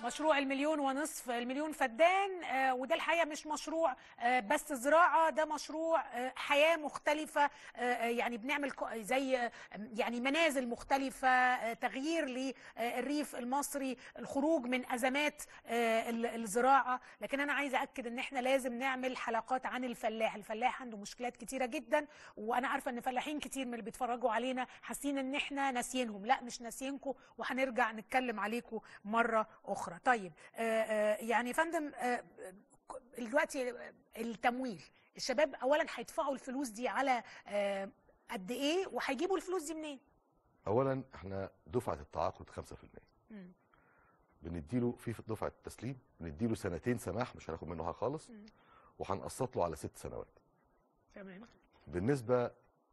مشروع المليون ونصف، المليون فدان، وده الحقيقه مش مشروع بس زراعه، ده مشروع حياه مختلفه. يعني بنعمل زي يعني منازل مختلفه، تغيير للريف المصري، الخروج من ازمات الزراعه. لكن انا عايزه اكد ان احنا لازم نعمل حلقات عن الفلاح. الفلاح عنده مشكلات كتيره جدا، وانا عارفه ان فلاحين كتير من اللي بيتفرجوا علينا حاسين ان احنا ناسيينهم. لا، مش ناسيينكم، وهنرجع نتكلم عليكم مره اخرى. طيب يعني يا فندم، دلوقتي التمويل، الشباب اولا هيدفعوا الفلوس دي على قد ايه، وهيجيبوا الفلوس دي منين؟ اولا احنا دفعه التعاقد 5%. بنديله في دفعه التسليم، بنديله سنتين سماح مش هناخد منه حاجه خالص، وهنقسط له على 6 سنوات. تمام. بالنسبه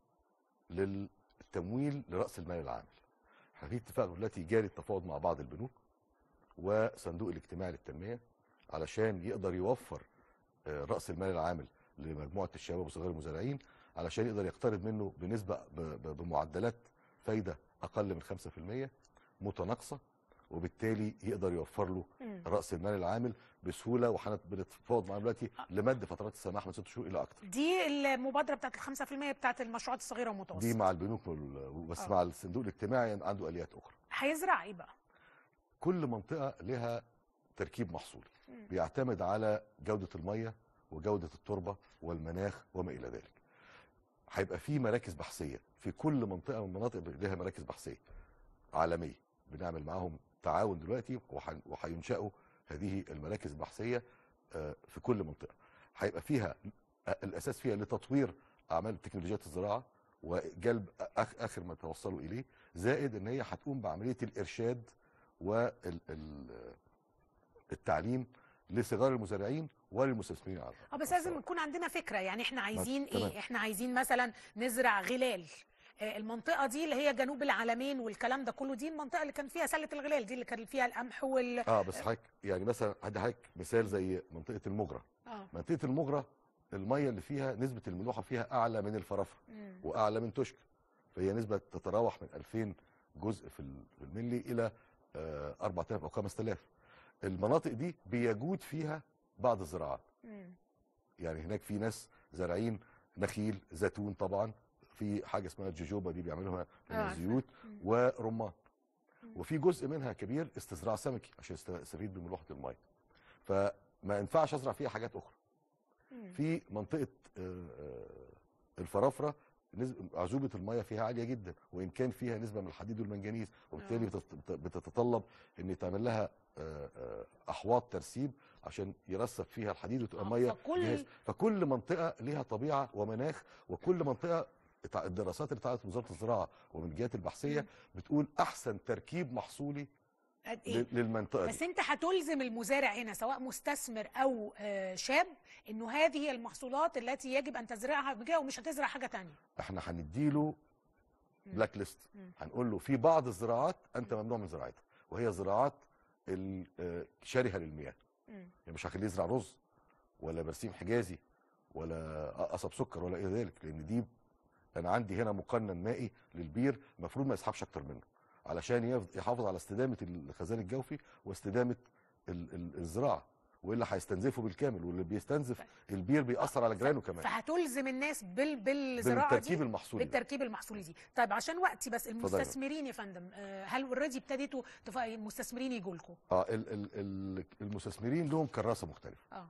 للتمويل لراس المال العام، احنا في اتفاق دلوقتي جاري التفاوض مع بعض البنوك وصندوق الاجتماعي للتنميه علشان يقدر يوفر راس المال العامل لمجموعه الشباب وصغار المزارعين، علشان يقدر يقترض منه بنسبه بمعدلات فايده اقل من 5% متناقصه، وبالتالي يقدر يوفر له راس المال العامل بسهوله. واحنا بنتفاوض معاه دلوقتي لمد فترات السماح من 6 شهور الى اكثر. دي المبادره بتاعت ال 5% بتاعت المشروعات الصغيره والمتوسطه دي مع البنوك بس مع الصندوق الاجتماعي عنده اليات اخرى. هيزرع ايه بقى؟ كل منطقه لها تركيب محصولي بيعتمد على جوده الميه وجوده التربه والمناخ وما الى ذلك. هيبقى في مراكز بحثيه في كل منطقه من المناطق، لها مراكز بحثيه عالميه بنعمل معاهم تعاون دلوقتي، وهينشأوا هذه المراكز البحثيه في كل منطقه. هيبقى فيها الاساس فيها لتطوير اعمال تكنولوجيات الزراعه وجلب اخر ما توصلوا اليه، زائد ان هي هتقوم بعمليه الارشاد والتعليم لصغار المزارعين وللمستثمرين على بس لازم يكون عندنا فكره. يعني احنا عايزين ايه؟ احنا عايزين مثلا نزرع غلال. المنطقه دي اللي هي جنوب العالمين والكلام ده كله، دي المنطقه اللي كان فيها سله الغلال، دي اللي كان فيها القمح بس حضرتك يعني مثلا هدي حضرتك مثال زي منطقه المجرى. منطقه المجرى الميه اللي فيها نسبه الملوحه فيها اعلى من الفرافره واعلى من توشكا، فهي نسبه تتراوح من 2000 جزء في الملي الى 4000 او 5000. المناطق دي بيجود فيها بعض الزراعات. يعني هناك في ناس زارعين نخيل، زيتون، طبعا في حاجه اسمها الجوجوبا دي بيعملوها من الزيوت، ورمان. وفي جزء منها كبير استزراع سمكي عشان يستفيد من ملوحه الميه، فما ينفعش ازرع فيها حاجات اخرى. في منطقه الفرافره عذوبه الميه فيها عاليه جدا، وان كان فيها نسبه من الحديد والمنجنيز، وبالتالي بتتطلب ان يتعمل لها احواض ترسيب عشان يرسب فيها الحديد وتبقى ميه جاهزه. فكل منطقه ليها طبيعه ومناخ، وكل منطقه الدراسات اللي اتعملت في وزاره الزراعه ومن الجهات البحثيه بتقول احسن تركيب محصولي للمنطقه بس دي. انت هتلزم المزارع هنا سواء مستثمر او شاب انه هذه هي المحصولات التي يجب ان تزرعها بجاه، ومش هتزرع حاجه ثانيه. احنا هنديله بلاك ليست، هنقول له في بعض الزراعات انت ممنوع من زراعتها، وهي زراعات شرهه للمياه. يعني مش هخليه يزرع رز ولا برسيم حجازي ولا قصب سكر ولا الى ذلك، لان دي انا عندي هنا مقنن مائي للبير المفروض ما يسحبش اكتر منه، علشان يحافظ على استدامه الخزان الجوفي واستدامه الزراعه، والا هيستنزفه بالكامل، واللي بيستنزف البير بيأثر على جيرانه كمان. فهتلزم الناس بالزراعه بالتركيب المحصولي بالتركيب المحصولي دي. طيب عشان وقتي بس، المستثمرين يا فندم، هل اوريدي ابتديتوا المستثمرين يجوا لكم؟ المستثمرين لهم كراسه مختلفه.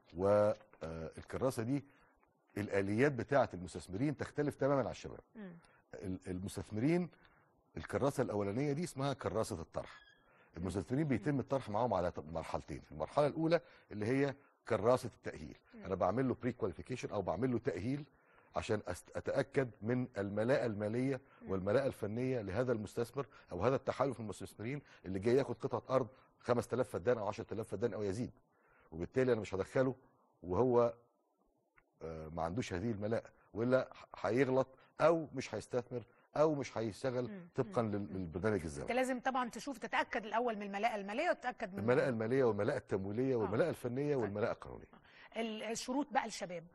والكراسه دي الاليات بتاعه المستثمرين تختلف تماما عن الشباب. المستثمرين الكراسه الاولانيه دي اسمها كراسه الطرح. المستثمرين بيتم الطرح معاهم على مرحلتين. المرحله الاولى اللي هي كراسه التاهيل، انا بعمل له بري كواليفيكيشن او بعمل له تاهيل عشان اتاكد من الملاءه الماليه والملاءه الفنيه لهذا المستثمر او هذا التحالف من المستثمرين اللي جاي ياخد قطعه ارض 5000 فدان او 10000 فدان او يزيد، وبالتالي انا مش هدخله وهو ما عندوش هذه الملاءه، والا هيغلط او مش هيستثمر او مش هيشتغل طبقا للبرنامج الزمني. انت لازم طبعا تتاكد الاول من الملاءه الماليه، وتتاكد من الملاءه الماليه والملاءه التمويليه والملاءه الفنيه والملاءه القانونيه. الشروط بقى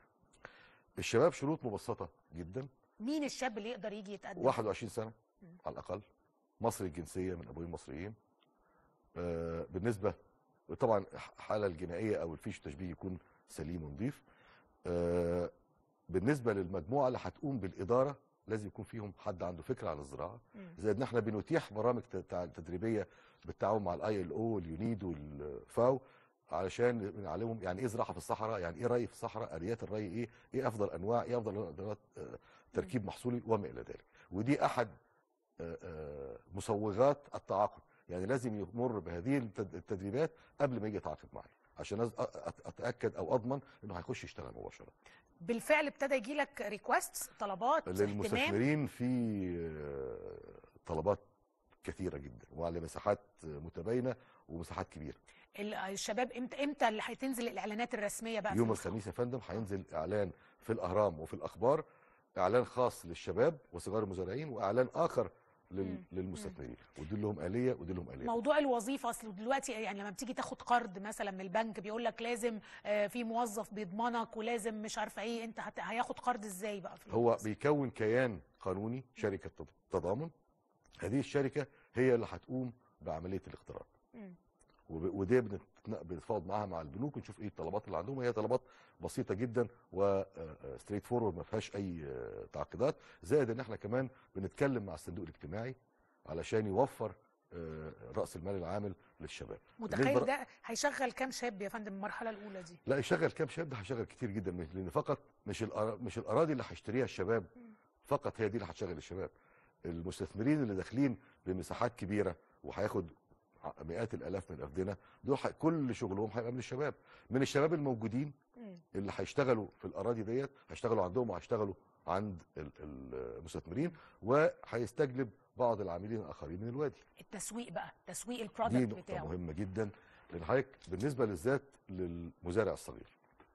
الشباب شروط مبسطه جدا. مين الشاب اللي يقدر يجي يتقدم؟ 21 سنه على الاقل، مصري الجنسيه من ابوين مصريين. بالنسبه وطبعا الحاله الجنائيه او الفيش التشبيه يكون سليم ونظيف. بالنسبه للمجموعه اللي هتقوم بالاداره لازم يكون فيهم حد عنده فكره عن الزراعه، زي ان احنا بنتيح برامج تدريبيه بالتعاون مع الاي ال او واليونيد والفاو علشان نعلمهم يعني ايه زراعه في الصحراء، يعني ايه ري في الصحراء، اليات الري ايه افضل انواع، ايه افضل تركيب محصولي وما الى ذلك. ودي احد مسوغات التعاقد، يعني لازم يمر بهذه التدريبات قبل ما يجي يتعاقد معي عشان اتاكد او اضمن انه هيخش يشتغل مباشره. بالفعل ابتدى يجي لك ريكوست، طلبات للمستثمرين؟ في طلبات كثيره جدا وعلى مساحات متباينه ومساحات كبيره. الشباب امتى اللي هتنزل الاعلانات الرسميه بقى؟ يوم الخميس يا فندم هينزل اعلان في الاهرام وفي الاخبار، اعلان خاص للشباب وصغار المزارعين واعلان اخر للمستثمرين، ودي لهم آلية ودي لهم آلية. موضوع الوظيفة اصل دلوقتي يعني لما بتيجي تاخد قرض مثلا من البنك بيقول لك لازم في موظف بيضمنك ولازم مش عارفه ايه، انت هياخد قرض ازاي بقى؟ هو بيكون كيان قانوني، شركة تضامن. هذه الشركة هي اللي هتقوم بعملية الاقتراض. ودي بنتفاوض معاها مع البنوك ونشوف ايه الطلبات اللي عندهم. هي طلبات بسيطه جدا وستريت فورورد ما فيهاش اي تعقيدات، زائد ان احنا كمان بنتكلم مع الصندوق الاجتماعي علشان يوفر راس المال العامل للشباب. متخيل ده هيشغل كام شاب يا فندم المرحله الاولى دي؟ لا يشغل كام شاب، ده هيشغل كتير جدا، لان فقط مش الاراضي اللي هيشتريها الشباب فقط هي دي اللي هتشغل الشباب. المستثمرين اللي داخلين بمساحات كبيره وهياخد مئات الالاف من الافدنه دول كل شغلهم هيبقى من الشباب، من الشباب الموجودين اللي هيشتغلوا في الاراضي ديت، هيشتغلوا عندهم وهيشتغلوا عند المستثمرين، وهيستجلب بعض العاملين الاخرين من الوادي. التسويق بقى، تسويق البرودكت بتاعه دي مهمه جدا، لان حضرتك بالنسبه بالذات للمزارع الصغير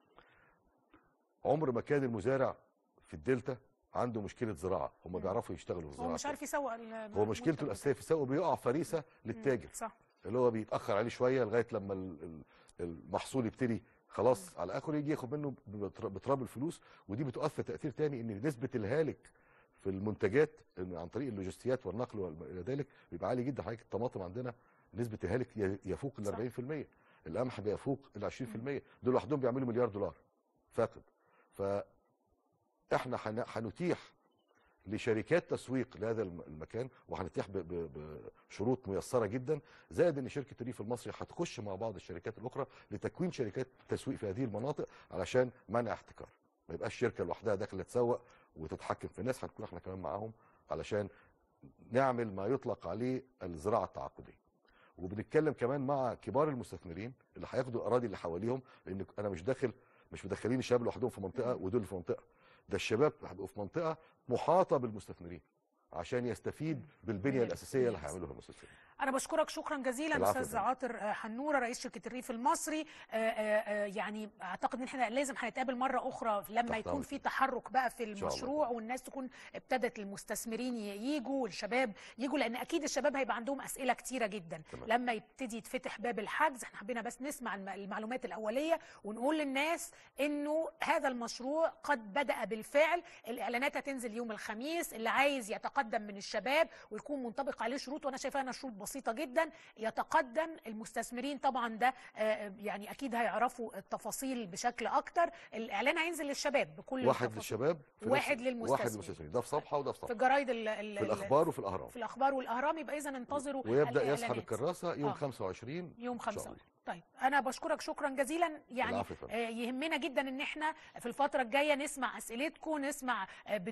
عمر ما كان المزارع في الدلتا عنده مشكله زراعه، هم بيعرفوا يشتغلوا في الزراعه، هو مش عارف يسوق. هو مشكلته الاساسيه في السوق بيقع فريسه للتاجر. صح. اللي هو بيتاخر عليه شويه لغايه لما المحصول يبتدي خلاص على اخره يجي ياخد منه بتراب الفلوس. ودي بتؤثر تاثير تاني ان نسبه الهالك في المنتجات عن طريق اللوجستيات والنقل والى ذلك بيبقى عالي جدا. حضرتك الطماطم عندنا نسبه الهالك يفوق ال 40%، القمح بيفوق ال 20%، دول لوحدهم بيعملوا مليار دولار فاقد. فاحنا هنتيح لشركات تسويق لهذا المكان، وهنتيح بشروط ميسره جدا، زائد ان شركه الريف المصري هتخش مع بعض الشركات الاخرى لتكوين شركات تسويق في هذه المناطق علشان منع احتكار، ما يبقاش شركه لوحدها داخله تسوق وتتحكم في الناس، هنكون احنا كمان معاهم علشان نعمل ما يطلق عليه الزراعه التعاقديه. وبنتكلم كمان مع كبار المستثمرين اللي هياخدوا الاراضي اللي حواليهم، لان انا مش مدخلين الشباب لوحدهم في منطقه ودول في منطقه، ده الشباب هيبقوا في منطقه محاطه بالمستثمرين عشان يستفيد بالبنيه الاساسيه اللي هيعملوها المستثمرين. أنا بشكرك شكرا جزيلا أستاذ عاطر حنورة رئيس شركة الريف المصري. يعني أعتقد إن إحنا لازم هنتقابل مرة أخرى لما يكون في تحرك بقى في المشروع والناس تكون ابتدت المستثمرين ييجوا والشباب ييجوا، لأن أكيد الشباب هيبقى عندهم أسئلة كتيرة جدا لما يبتدي يتفتح باب الحجز. إحنا حبينا بس نسمع المعلومات الأولية ونقول للناس إنه هذا المشروع قد بدأ بالفعل. الإعلانات هتنزل يوم الخميس، اللي عايز يتقدم من الشباب ويكون منطبق عليه شروط، وأنا شايفاها أنا شروط بسيطة جدا يتقدم. المستثمرين طبعا ده يعني اكيد هيعرفوا التفاصيل بشكل اكتر. الاعلان هينزل للشباب بكل واحد للشباب واحد للمستثمرين، ده في صفحه وده في صفحه، في الجرايد في الاخبار وفي الاهرام، في الاخبار والاهرام. يبقى اذا انتظروا ويبدا يسحب الكراسه يوم 25 يوم 25. طيب انا بشكرك شكرا جزيلا. يعني يهمنا جدا ان احنا في الفتره الجايه نسمع اسئلتكم، نسمع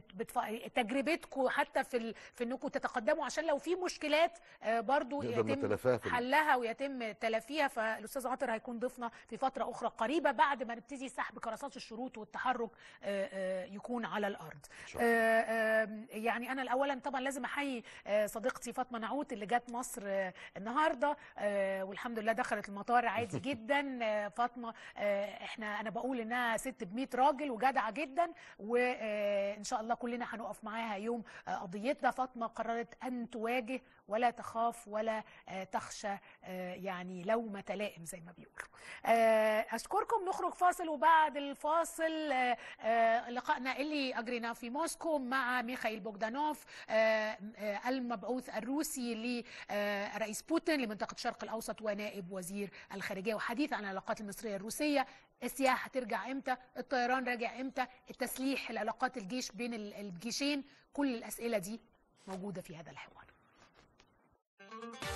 تجربتكم حتى في انكم تتقدموا، عشان لو في مشكلات برضو يتم حلها ويتم تلافيها. فالاستاذ عاطر هيكون ضيفنا في فتره اخرى قريبه بعد ما نبتدي سحب كراسات الشروط والتحرك يكون على الارض. يعني انا اولا طبعا لازم احيي صديقتي فاطمه نعوت اللي جت مصر النهارده والحمد لله دخلت المطار عادي جدا. فاطمه انا بقول انها ست ب100 راجل وجدعه جدا، وان شاء الله كلنا هنقف معاها يوم قضيتنا. فاطمه قررت ان تواجه ولا تخاف ولا تخشى يعني لومة لائم زي ما بيقولوا. أشكركم. نخرج فاصل، وبعد الفاصل لقائنا اللي أجريناه في موسكو مع ميخائيل بوغدانوف المبعوث الروسي لرئيس بوتين لمنطقة الشرق الأوسط ونائب وزير الخارجية. وحديث عن العلاقات المصرية الروسية، السياحة هترجع امتى؟ الطيران راجع امتى؟ التسليح، العلاقات الجيش بين الجيشين، كل الأسئلة دي موجودة في هذا الحوار.